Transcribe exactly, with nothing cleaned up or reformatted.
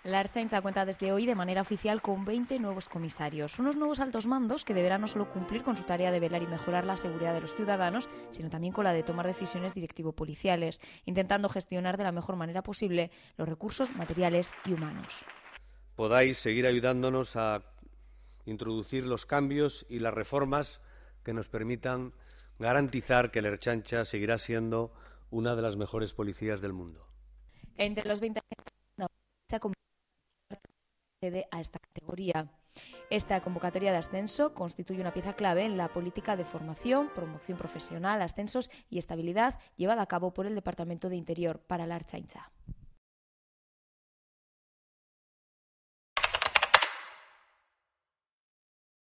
La Ertzaintza cuenta desde hoy de manera oficial con veinte nuevos comisarios, unos nuevos altos mandos que deberán no solo cumplir con su tarea de velar y mejorar la seguridad de los ciudadanos, sino también con la de tomar decisiones directivo-policiales, intentando gestionar de la mejor manera posible los recursos materiales y humanos. Podáis seguir ayudándonos a introducir los cambios y las reformas que nos permitan garantizar que la Ertzaintza seguirá siendo una de las mejores policías del mundo. Entre los veinte se ha accede a esta categoría. Esta convocatoria de ascenso constituye una pieza clave en la política de formación, promoción profesional, ascensos y estabilidad llevada a cabo por el Departamento de Interior para la Ertzaintza.